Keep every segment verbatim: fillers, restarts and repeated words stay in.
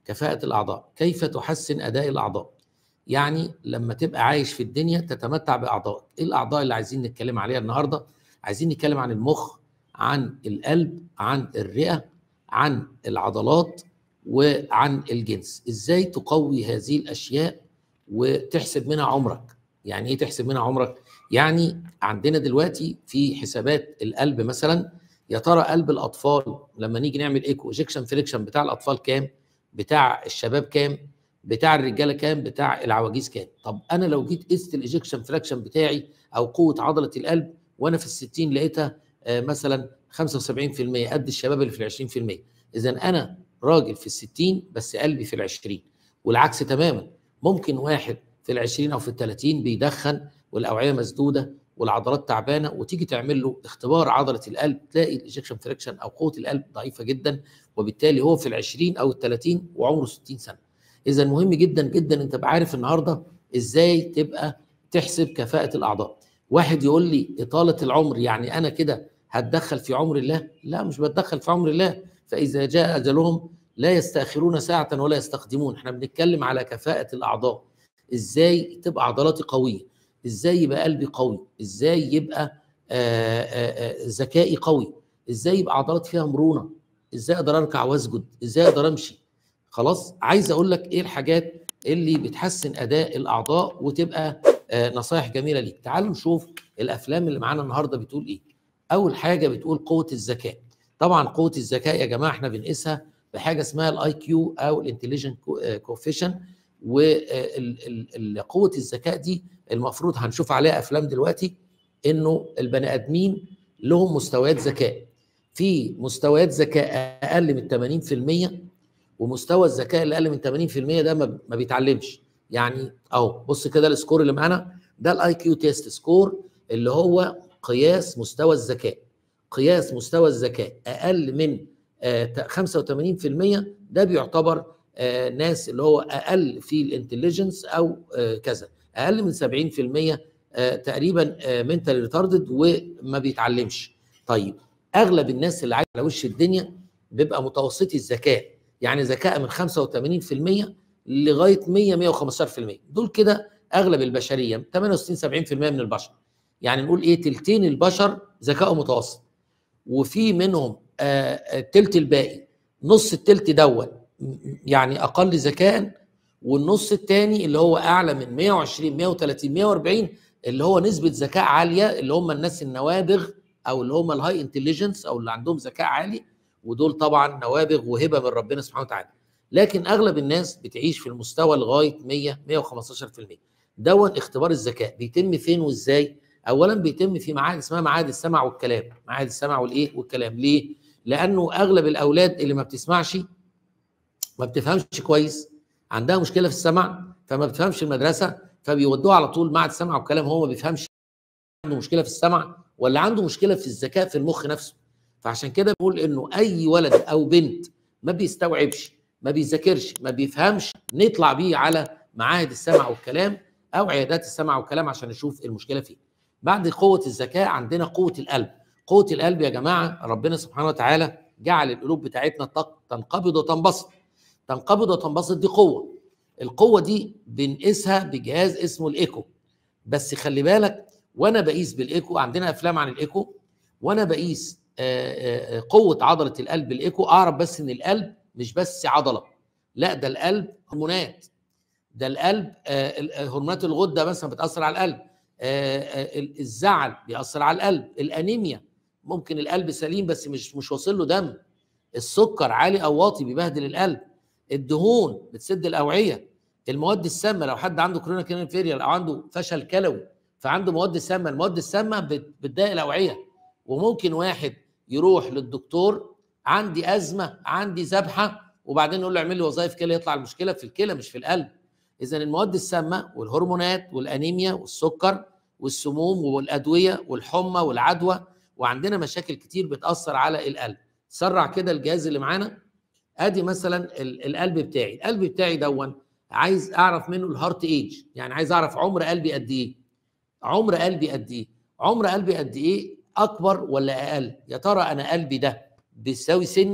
كفاءة الأعضاء. كيف تحسن أداء الأعضاء؟ يعني لما تبقى عايش في الدنيا تتمتع بأعضائك. إيه الأعضاء اللي عايزين نتكلم عليها النهاردة؟ عايزين نتكلم عن المخ، عن القلب، عن الرئة، عن العضلات، وعن الجنس. إزاي تقوي هذه الأشياء وتحسب منها عمرك؟ يعني إيه تحسب منها عمرك؟ يعني عندنا دلوقتي في حسابات القلب مثلا، يا ترى قلب الأطفال لما نيجي نعمل إيكو إيجكشن فريكشن بتاع الأطفال كام؟ بتاع الشباب كام؟ بتاع الرجاله كام؟ بتاع العواجيز كام؟ طب انا لو جيت قست الايجكشن فراكشن بتاعي او قوه عضله القلب وانا في الستين لقيتها آه مثلا خمسة وسبعين في المية قد الشباب اللي في العشرين في المية، اذا انا راجل في الستين بس قلبي في العشرين. والعكس تماما، ممكن واحد في العشرين او في الثلاثين بيدخن والاوعيه مسدوده والعضلات تعبانه، وتيجي تعمل له اختبار عضله القلب تلاقي الايجكشن فراكشن او قوه القلب ضعيفه جدا، وبالتالي هو في العشرين او الثلاثين وعمره ستين سنه. إذا مهم جدا جدا أنت تبقى عارف النهارده إزاي تبقى تحسب كفاءة الأعضاء. واحد يقول لي إطالة العمر يعني أنا كده هتدخل في عمر الله؟ لا، مش بتدخل في عمر الله. فإذا جاء أجلهم لا يستأخرون ساعة ولا يستقدمون. احنا بنتكلم على كفاءة الأعضاء. إزاي تبقى عضلاتي قوية؟ إزاي يبقى قلبي قوي؟ إزاي يبقى ذكائي قوي؟ إزاي يبقى عضلاتي فيها مرونة؟ إزاي أقدر أركع وأسجد؟ إزاي أقدر أمشي؟ خلاص، عايز اقول لك ايه الحاجات اللي بتحسن اداء الاعضاء وتبقى آه نصايح جميله ليك. تعالوا نشوف الافلام اللي معانا النهارده بتقول ايه. اول حاجه بتقول قوه الذكاء. طبعا قوه الذكاء يا جماعه احنا بنقيسها بحاجه اسمها الاي كيو او الانتليجنت كوفيشن. وقوه الذكاء دي المفروض هنشوف عليها افلام دلوقتي، انه البني ادمين لهم مستويات ذكاء. في مستويات ذكاء اقل من ثمانين في المية، ومستوى الذكاء اللي اقل من ثمانين في المية ده ما بيتعلمش. يعني اهو بص كده السكور اللي معانا ده الاي كيو تيست سكور، اللي هو قياس مستوى الذكاء. قياس مستوى الذكاء اقل من آه خمسة وثمانين في المية ده بيعتبر آه ناس اللي هو اقل في الانتليجنس او آه كذا. اقل من سبعين في المية آه تقريبا آه منتال ريتاردد وما بيتعلمش. طيب اغلب الناس اللي عايشه على وش الدنيا بيبقى متوسطي الذكاء، يعني ذكاء من خمسة وثمانين في المية لغايه مية مية وخمستاشر في المية. دول كده اغلب البشريه، ثمانية وستين سبعين في المية من البشر. يعني نقول ايه، تلتين البشر ذكائهم متوسط، وفي منهم آه التلت الباقي، نص التلت دون يعني اقل ذكاء، والنص الثاني اللي هو اعلى من مية وعشرين مية وثلاثين مية واربعين اللي هو نسبه ذكاء عاليه، اللي هم الناس النوابغ او اللي هم الهاي انتليجنس او اللي عندهم ذكاء عالي، ودول طبعا نوابغ وهبه من ربنا سبحانه وتعالى. لكن اغلب الناس بتعيش في المستوى لغايه مية مية وخمستاشر في المية. دون اختبار الذكاء بيتم فين وازاي؟ اولا بيتم في معاهد اسمها معاهد السمع والكلام. معاهد السمع والايه والكلام. ليه؟ لانه اغلب الاولاد اللي ما بتسمعش ما بتفهمش كويس، عندها مشكله في السمع فما بتفهمش المدرسه، فبيودوها على طول معهد السمع والكلام. هو ما بيفهمش عنده مشكله في السمع ولا عنده مشكله في الذكاء في المخ نفسه. فعشان كده بقول انه اي ولد او بنت ما بيستوعبش، ما بيذاكرش، ما بيفهمش، نطلع بيه على معاهد السمع والكلام او عيادات السمع والكلام عشان نشوف المشكله فين. بعد قوه الذكاء عندنا قوه القلب. قوه القلب يا جماعه ربنا سبحانه وتعالى جعل القلوب بتاعتنا تنقبض وتنبسط. تنقبض وتنبسط دي قوه. القوه دي بنقيسها بجهاز اسمه الايكو. بس خلي بالك وانا بقيس بالايكو، عندنا افلام عن الايكو، وانا بقيس قوه عضله القلب بالايكو اعرف بس ان القلب مش بس عضله، لا ده القلب هرمونات. ده القلب هرمونات الغده مثلا بتاثر على القلب، الزعل بيأثر على القلب، الانيميا ممكن القلب سليم بس مش مش واصل له دم، السكر عالي او واطي بيبهدل القلب، الدهون بتسد الاوعيه، المواد السامه لو حد عنده كرونيك انفيريال او عنده فشل كلوي فعنده مواد سامه، المواد السامه بتضايق الاوعيه. وممكن واحد يروح للدكتور عندي ازمه عندي ذبحه وبعدين يقول له اعمل لي وظائف كلى، يطلع المشكله في الكلى مش في القلب. اذا المواد السامه والهرمونات والانيميا والسكر والسموم والادويه والحمى والعدوى، وعندنا مشاكل كتير بتاثر على القلب. سرع كده الجهاز اللي معانا. ادي مثلا القلب بتاعي، القلب بتاعي دون عايز اعرف منه الهارت ايج، يعني عايز اعرف عمر قلبي قد ايه. عمر قلبي قد ايه؟ عمر قلبي قد ايه؟ اكبر ولا اقل؟ يا ترى انا قلبي ده بيساوي سني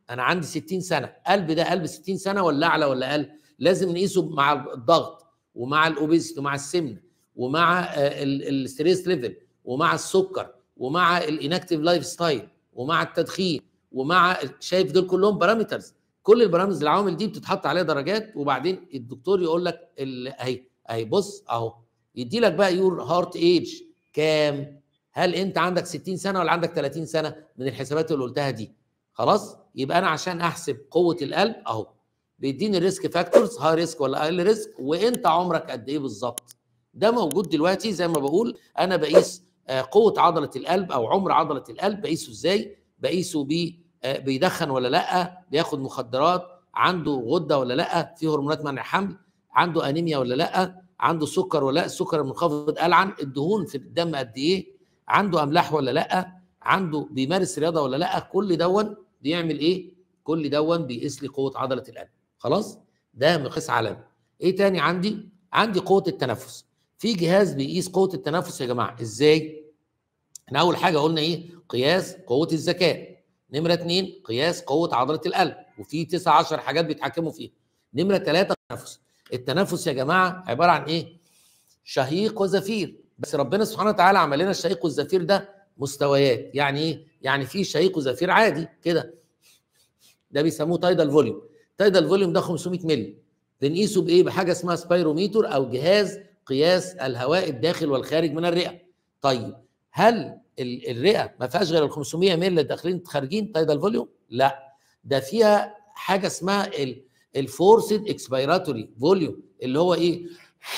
انا عندي ستين سنه، قلب ده قلب ستين سنه ولا اعلى ولا اقل؟ لازم نقيسه مع الضغط ومع الاوبيستي ومع السمنه ومع الستريس ليفل ومع السكر ومع الانكتيف لايف ستايل ومع التدخين ومع، شايف دول كلهم بارامترز. كل البرامج العوامل دي بتتحط عليها درجات، وبعدين الدكتور يقول لك اهي اهي بص اهو، يدي لك بقى يور هارت ايج كام؟ هل انت عندك ستين سنه ولا عندك ثلاثين سنه من الحسابات اللي قلتها دي؟ خلاص، يبقى انا عشان احسب قوه القلب اهو بيديني الريسك فاكتورز، هاي ريسك ولا اقل ريسك، وانت عمرك قد ايه بالظبط. ده موجود دلوقتي. زي ما بقول انا بقيس قوه عضله القلب او عمر عضله القلب، بقيسه ازاي؟ بقيسه بيه بيدخن ولا لا، بياخد مخدرات، عنده غده ولا لا، في هرمونات منع حمل، عنده انيميا ولا لا، عنده سكر ولا لا، السكر المنخفض قلعا، الدهون في الدم قد ايه، عنده املاح ولا لا، عنده بيمارس رياضه ولا لا. كل دون بيعمل ايه؟ كل دون بيقيس لي قوه عضله القلب. خلاص، ده مقياس عالمي. ايه تاني عندي؟ عندي قوه التنفس. في جهاز بيقيس قوه التنفس يا جماعه. ازاي؟ احنا اول حاجه قلنا ايه؟ قياس قوه الذكاء. نمره اتنين قياس قوه عضله القلب، وفي تسعة عشر حاجات بيتحكموا فيها. نمره ثلاثة التنفس. التنفس يا جماعه عباره عن ايه؟ شهيق وزفير. بس ربنا سبحانه وتعالى عمل لنا الشهيق والزفير ده مستويات. يعني ايه؟ يعني في شهيق وزفير عادي كده، ده بيسموه تايدال فوليوم. تايدال فوليوم ده خمسمائة مللي. بنقيسه بايه؟ بحاجه اسمها سبايروميتر او جهاز قياس الهواء الداخل والخارج من الرئه. طيب هل الرئه ما فيهاش غير ال خمسمائة مللي داخلين خارجين تايدال فوليوم؟ لا، ده فيها حاجه اسمها الفورسد اكسبيراتوري فوليوم، اللي هو ايه؟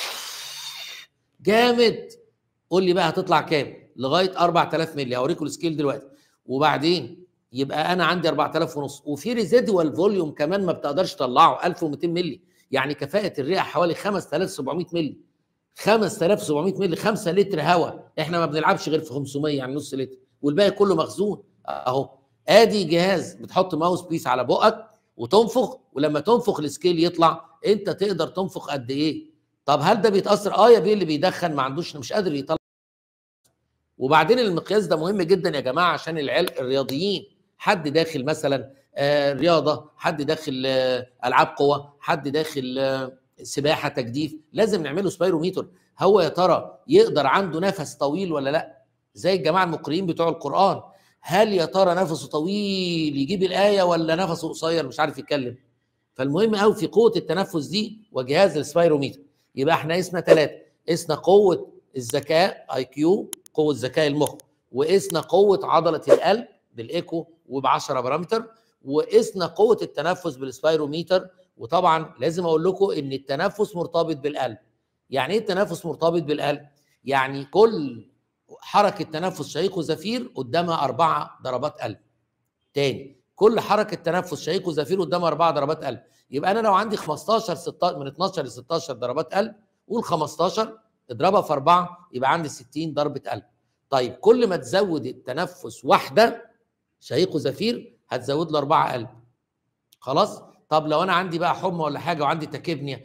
جامد. قول لي بقى هتطلع كام؟ لغايه أربعة آلاف مللي. هوريكم السكيل دلوقتي. وبعدين يبقى انا عندي أربعة آلاف ونص، وفي ريزيدوال فوليوم كمان ما بتقدرش تطلعه ألف ومئتين مللي. يعني كفاءه الرئه حوالي خمسة آلاف وسبعمائة مللي. خمسة آلاف وسبعمائة مللي، خمسة لتر هواء. احنا ما بنلعبش غير في خمسمائة، يعني نص لتر، والباقي كله مخزون اهو. ادي جهاز بتحط ماوس بيس على بقك وتنفخ، ولما تنفخ السكيل يطلع انت تقدر تنفخ قد ايه. طب هل ده بيتاثر؟ اه يا بيه، اللي بيدخن ما عندوش، مش قادر يطلع. وبعدين المقياس ده مهم جدا يا جماعه عشان العلم الرياضيين. حد داخل مثلا آه رياضه، حد داخل آه العاب قوه، حد داخل آه سباحه تجديف، لازم نعمله سبايروميتر. هو يا ترى يقدر عنده نفس طويل ولا لا؟ زي الجماعه المقرئين بتوع القران، هل يا ترى نفسه طويل يجيب الايه ولا نفسه قصير مش عارف يتكلم؟ فالمهم قوي في قوه التنفس دي وجهاز السبايروميتر. يبقى احنا قسنا ثلاثه، قسنا قوه الذكاء اي كيو، قوه ذكاء المخ، وقسنا قوه عضله القلب بالايكو وب عشرة بارامتر، وقسنا قوه التنفس بالسبايروميتر. وطبعا لازم اقول لكم ان التنفس مرتبط بالقلب. يعني ايه التنفس مرتبط بالقلب؟ يعني كل حركه تنفس شهيق وزفير قدامها اربعه ضربات قلب. تاني، كل حركه تنفس شهيق وزفير قدامها اربعه ضربات قلب. يبقى انا لو عندي خمستاشر ستاشر من اتناشر ل ستاشر ضربات قلب، قول خمستاشر اضربها في اربعه يبقى عندي ستين ضربه قلب. طيب كل ما تزود التنفس واحده شهيق وزفير هتزود له اربعه قلب. خلاص؟ طب لو انا عندي بقى حمى ولا حاجه وعندي تكيبنيا،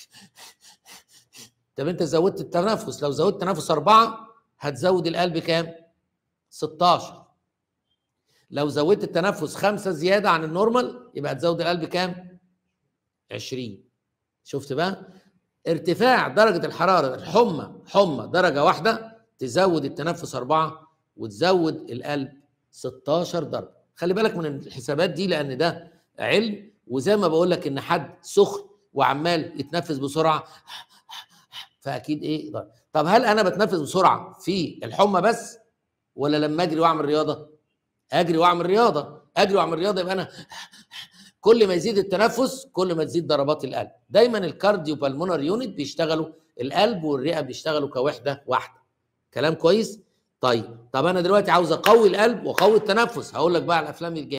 طب انت زودت التنفس، لو زودت تنفس اربعه هتزود القلب كام؟ ستاشر. لو زودت التنفس خمسه زياده عن النورمال يبقى هتزود القلب كام؟ عشرين. شفت بقى؟ ارتفاع درجه الحراره، الحمى حمى درجه واحده تزود التنفس اربعه وتزود القلب ستاشر ضربه. خلي بالك من الحسابات دي لان ده علم. وزي ما بقول لك ان حد سخن وعمال يتنفس بسرعه فاكيد ايه ضرب. طب هل انا بتنفس بسرعه في الحمى بس ولا لما اجري واعمل رياضه؟ اجري واعمل رياضه، اجري واعمل رياضه يبقى انا كل ما يزيد التنفس كل ما تزيد ضربات القلب. دايما الكارديو بالمونر يونت بيشتغلوا، القلب والرئه بيشتغلوا كوحده واحده. كلام كويس؟ طيب طب انا دلوقتي عاوز اقوي القلب واقوي التنفس، هقول لك بقى على الافلام الجايه.